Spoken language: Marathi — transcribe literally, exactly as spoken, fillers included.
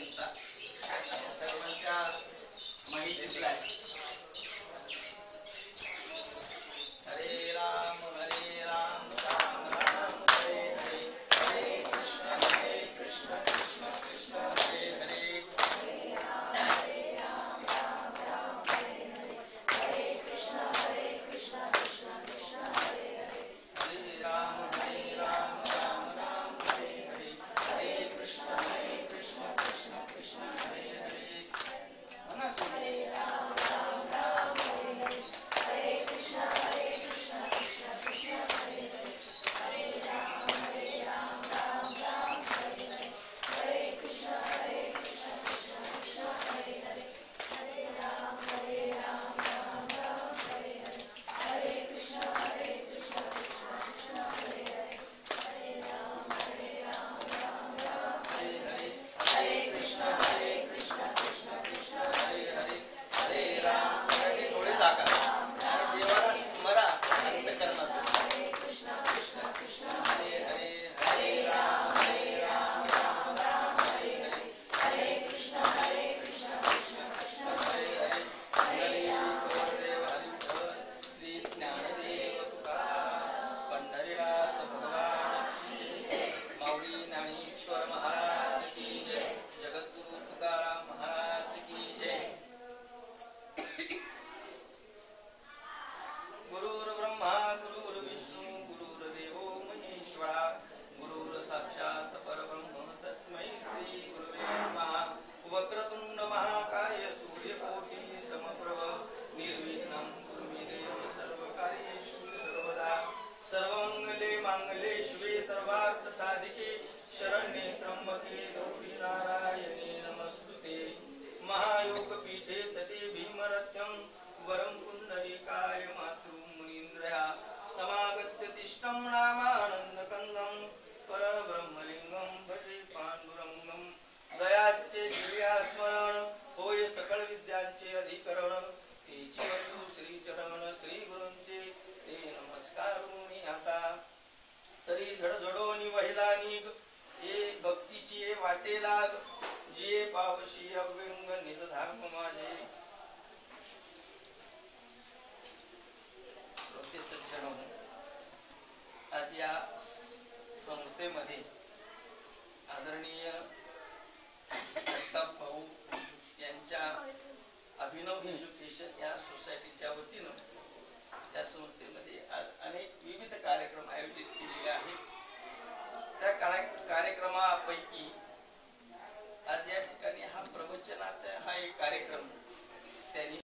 संस्था सर्वांच्या माहितीतला आहे. हरे राम हरे राम राम राम हरे हरे, हरे कृष्ण हरे कृष्ण कृष्ण कृष्ण हरे हरे, हरे राम हरे राम राम राम हरे हरे, हरे कृष्ण हरे कृष्ण कृष्ण कृष्ण हरे हरे, हरे राम हरे राम राम राम हरे हरे, हरे कृष्ण हरे कृष्ण कृष्ण कृष्ण हरे हरे, हरे राम राम राम हरे हरे, हरे कृष्ण हरे कृष्ण कृष्ण कृष्ण हरे हरे, हरे राम हरे राम राम राम हरे हरे, हरे कृष्ण हरे कृष्ण कृष्ण कृष्ण हरे हरे, हरे राम हरे राम राम राम हरे हरे, हरे कृष्ण हरे कृष्ण कृष्ण कृष्ण हरे हरे, हरे राम हरे राम राम राम हरे हरे, हरे कृष्ण हरे कृष्ण कृष्ण कृष्ण हरे हरे, हरे राम हरे डोळे जागा आणि देवाला स्मरा संत करणार. हरे कृष्ण कृष्ण कृष्ण हरे हरे, हरे राम हरे राम राम राम हरे हरे, हरे कृष्ण हरे कृष्ण कृष्ण कृष्ण हरे हरे, हरे देव हरिभर श्री ज्ञानदेव तुकाराम पंढरीनाथ भगवान श्री माऊली ज्ञानेश्वर महाराज की जय, जगद्गुरु तुकाराम महाराज की जय. गुरुर्ब्रह्मा गुरुर्विष्णू गुरुर्देवो महेश्वरा, गुरुर् साक्षात् परब्रह्म तस्मै श्री गुरुवे नमः. वक्रतुंड महाकाय सूर्यकोटि समप्रभ निर्विघ्नं कुरु मे देव सर्वकार्येषु सर्वदा. सर्वमंगले मांगल्ये शिवे सर्वार्थ साधिके शरण्ये त्र्यंबके गौरी नारायणे नमस्तुते. महायोग पीठे तटे भीमरथ्यं वरं पुंडरीकाय मातृमुनीन्द्रया समागत्य तिष्ठं नामानन्दकन्दं परब्रह्मलिंगं भजे पांडुरंगं. दयाचे गिर्यास्मरण होय सकळ विद्यांचे अधिकरण, तेची वंदू श्रीचरण श्री गुरूंचे ते नमस्कारुनी आता. तरी झडझडोनी वहिला निघ ये भक्तीची ये वाटे लाग, जिये पावशी अव्यंग निज धाम माझे. श्रोते सज्जन, आज या संस्थेमध्ये आदरणीय भाऊ यांच्या अभिनव एज्युकेशन या सोसायटीच्या वतीनं या संस्थेमध्ये आज अनेक विविध कार्यक्रम आयोजित केलेले आहेत. त्या कार्यक्रमापैकी आज या ठिकाणी हा प्रवचनाचा हा एक कार्यक्रम त्यांनी